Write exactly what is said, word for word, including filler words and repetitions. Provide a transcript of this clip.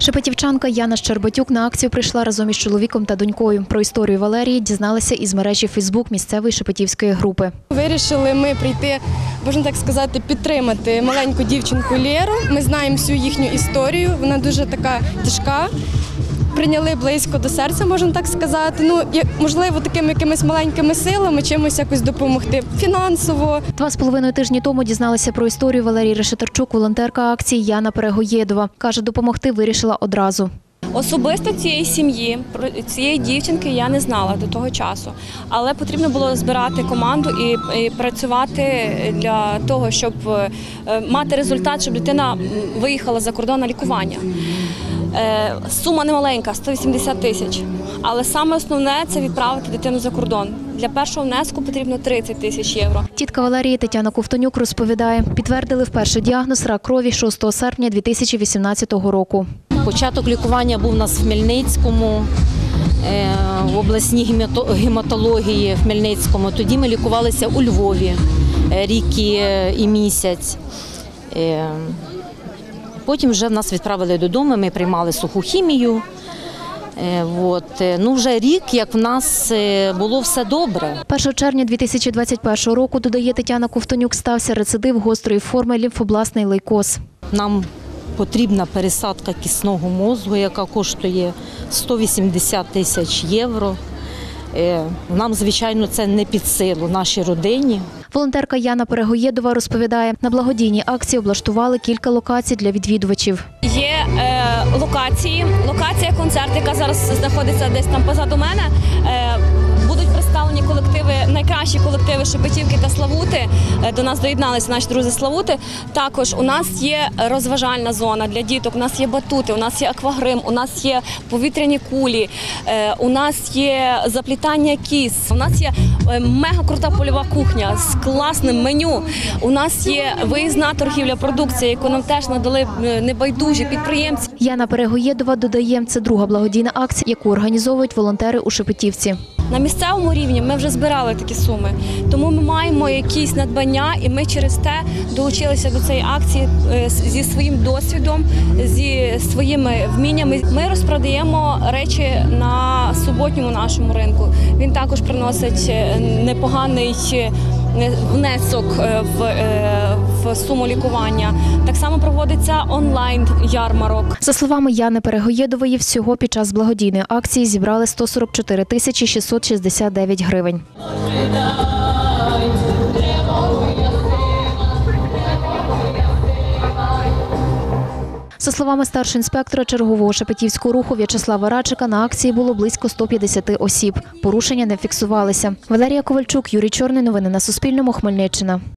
Шепетівчанка Яна Щербатюк на акцію прийшла разом із чоловіком та донькою. Про історію Валерії дізналися із мережі Фейсбук місцевої шепетівської групи. Вирішили ми прийти, можна так сказати, підтримати маленьку дівчинку Лєру. Ми знаємо всю їхню історію, вона дуже така тяжка. Прийняли близько до серця, можна так сказати. Ну, можливо, такими якимись маленькими силами чимось якось допомогти фінансово. Два з половиною тижні тому дізналися про історію Валерії Решетарчук, волонтерка акції Яна Перегоєдова. Каже, допомогти вирішила одразу. Особисто цієї сім'ї, цієї дівчинки я не знала до того часу. Але потрібно було збирати команду і, і працювати для того, щоб мати результат, щоб дитина виїхала за кордон на лікування. Сума немаленька – сто вісімдесят тисяч. Але саме основне – це відправити дитину за кордон. Для першого внеску потрібно тридцять тисяч євро. Тітка Валерії Тетяна Ковтонюк розповідає, підтвердили вперше діагноз – рак крові шостого серпня дві тисячі вісімнадцятого року. Початок лікування був у нас в Хмельницькому, в обласній гематології в Хмельницькому. Тоді ми лікувалися у Львові рік і місяць. Потім вже нас відправили додому, ми приймали суху хімію. От. Ну, вже рік, як в нас було все добре. першого червня дві тисячі двадцять першого року, додає Тетяна Ковтонюк, стався рецидив гострої форми лімфобластний лейкоз. Нам потрібна пересадка кисного мозку, яка коштує сто вісімдесят тисяч євро. Нам, звичайно, це не під силу нашій родині. Волонтерка Яна Перегоєдова розповідає, на благодійній акції облаштували кілька локацій для відвідувачів. Є е, локації, локація концерт, яка зараз знаходиться десь там позаду мене. Е, будуть представлені колективи, найкращі колективи Шепетівки та Славути. Е, до нас доєдналися наші друзі Славути. Також у нас є розважальна зона для діток, у нас є батути, у нас є аквагрим, у нас є повітряні кулі, е, у нас є заплітання кіз, у нас є е, мега крута польова кухня з класним меню. У нас є виїзна торгівля продукції, яку нам теж надали небайдужі підприємці. Яна Перегоєдова додає, це друга благодійна акція, яку організовують волонтери у Шепетівці. На місцевому рівні ми вже збирали такі суми, тому ми маємо якісь надбання і ми через те долучилися до цієї акції зі своїм досвідом, зі своїми вміннями. Ми розпродаємо речі на суботньому нашому ринку. Він також приносить непоганий внесок в, в суму лікування. Так само проводиться онлайн-ярмарок. За словами Яни Перегоєдової, всього під час благодійної акції зібрали сто сорок чотири тисячі шістсот шістдесят дев'ять гривень. За словами старшого інспектора чергового Шепетівського руху В'ячеслава Радчика, на акції було близько ста п'ятдесяти осіб. Порушення не фіксувалися. Валерія Ковальчук, Юрій Чорний. Новини на Суспільному. Хмельниччина.